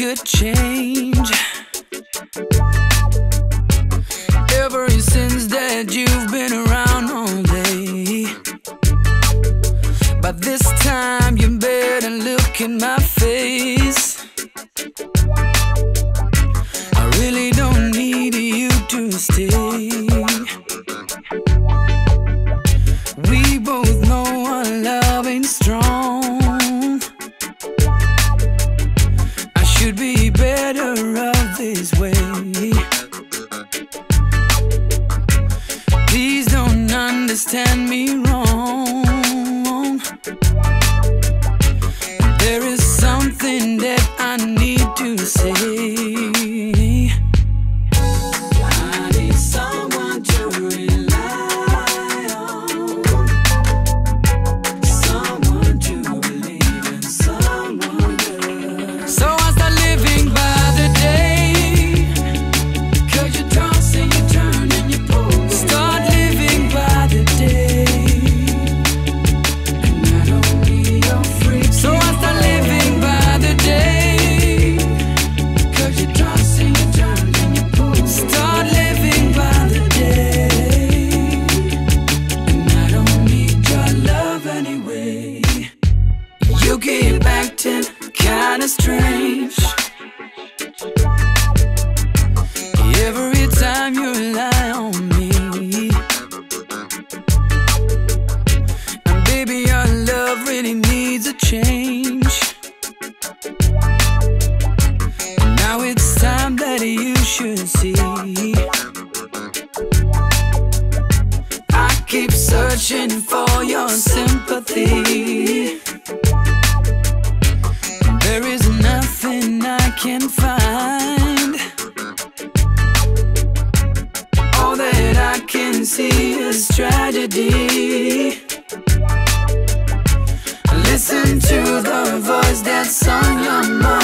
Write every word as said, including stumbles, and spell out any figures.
could change. Ever since that you've been around all day, but this time you better look in my face. I really don't need you to stay. We both know our love ain't strong. I should be better off this way. Please don't understand me wrong. There is something that I need to say. I need someone to rely on, someone to believe in, someone good. So I start living by the day, 'cause you toss and you turn and you pull. Start living by the day, and I don't need your freak. So I start living by the day, 'cause you toss and you turn and you pull. Start living by the day, and I don't need your love anyway. You keep acting kinda strange every time you lie on me. And baby, your love really needs a change. Now it's time that you should see. I keep searching for your sympathy. There is nothing I can find. All that I can see is tragedy. Listen to the voice that's on your mind.